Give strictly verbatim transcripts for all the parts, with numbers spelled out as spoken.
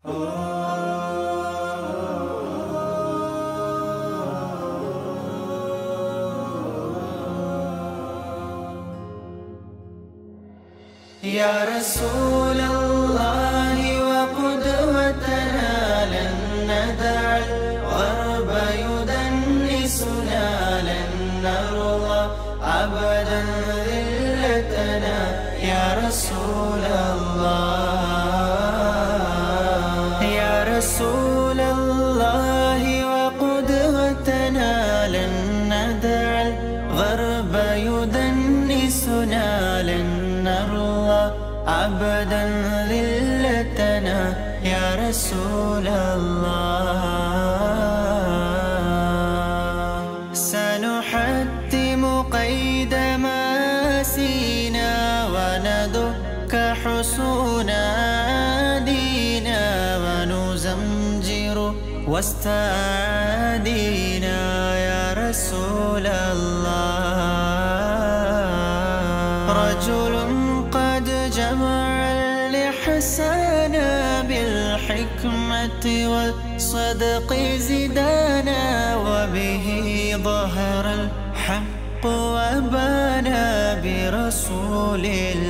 يا رسول الله وقدوتنا لن ندع الغرب يدنسنا، لن نرضى أبدا ذلتنا يا رسول الله. يا رسول الله وقدوتنا لن ندع الغرب يدنسنا، لن نرضى أبدا ذلتنا يا رسول الله. سنحتم قيد ماسينا وندك حصون عادينا، ونزمجر واستعادينا يا رسول الله. رجل قد جمع الإحسان بالحكمة والصدق زدانا، وبه ظهر الحق وبانا برسول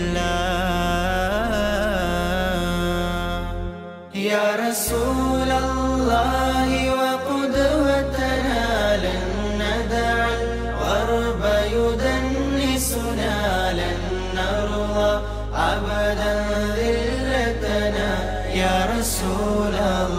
الله. يا رسول الله وقدوتنا لن ندع الغرب يدنسنا، لن نرضى أبدا ذلتنا يا رسول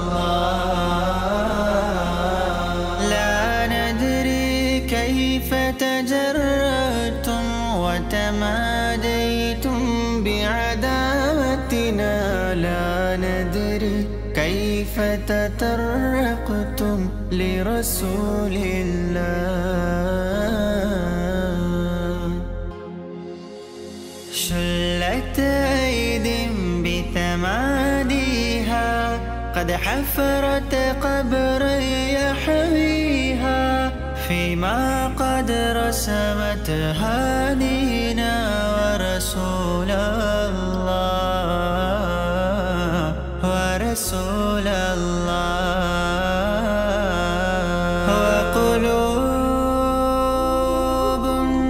الله. لا ندري كيف تجردتم وتماديتم بعداوتنا، لا ندري كيف تطرقتم لرسول الله. شلت أيد بتماديها قد حفرت قبرا يحويها، فيما قد رسمت هادينا ورسول الله، ورسول الله. وقلوب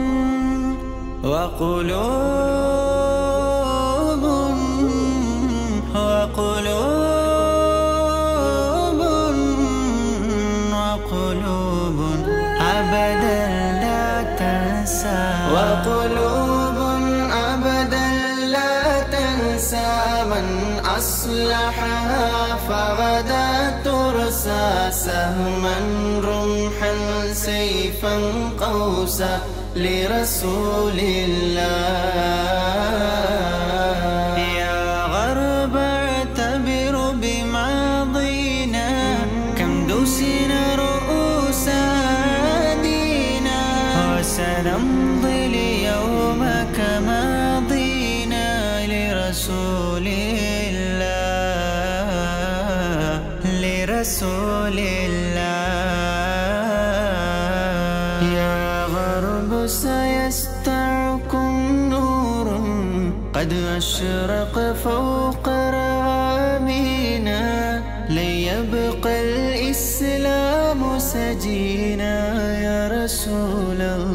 وقلوب وقلوب وقلوب أبدا لا تنسى، وقلوب أبدا لا تنسى من أصلحها فغدا ترسى، سهما رمحا سيفا قوسا لرسول الله. يا غرب اعتبر بماضينا، كم دوسنا رؤوس عادينا، وسنمضي اليوم كماضينا لرسول الله، لرسول الله. يا غرب سيستعكم نور قد أشرق فوق رامينا، لن يبقى الإسلام سجينا يا رسول الله.